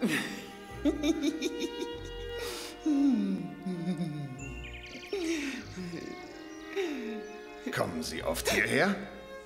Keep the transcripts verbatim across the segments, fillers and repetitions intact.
Kommen Sie oft hierher?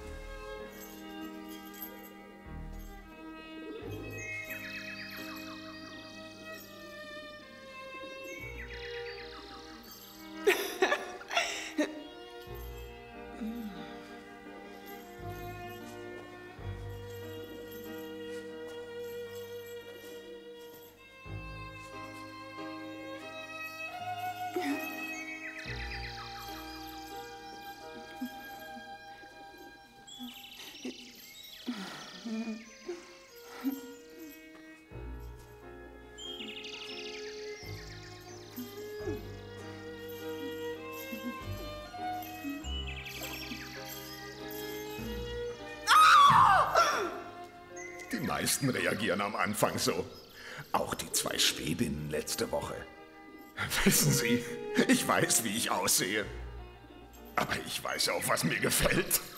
Die meisten reagieren am Anfang so. Auch die zwei Schwäbinnen letzte Woche. Wissen Sie, ich weiß, wie ich aussehe. Aber ich weiß auch, was mir gefällt.